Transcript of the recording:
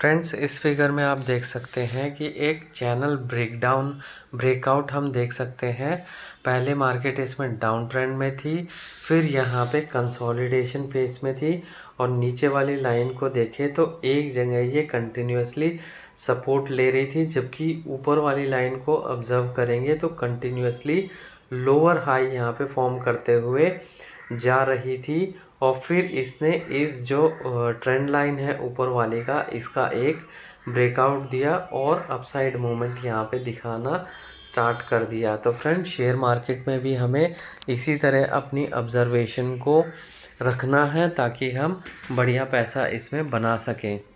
Friends, इस figure में आप देख सकते हैं कि एक चैनल ब्रेकआउट हम देख सकते हैं। पहले मार्केट इसमें डाउन ट्रेंड में थी, फिर यहाँ पे कंसोलिडेशन फेज में थी और नीचे वाली लाइन को देखें तो एक जगह ये कंटिन्यूसली सपोर्ट ले रही थी, जबकि ऊपर वाली लाइन को ऑब्जर्व करेंगे तो कंटिन्यूसली लोअर हाई यहाँ पे फॉर्म करते हुए जा रही थी। और फिर इसने इस जो ट्रेंड लाइन है ऊपर वाले का, इसका एक ब्रेकआउट दिया और अपसाइड मूवमेंट यहाँ पे दिखाना स्टार्ट कर दिया। तो फ्रेंड, शेयर मार्केट में भी हमें इसी तरह अपनी ऑब्जर्वेशन को रखना है ताकि हम बढ़िया पैसा इसमें बना सकें।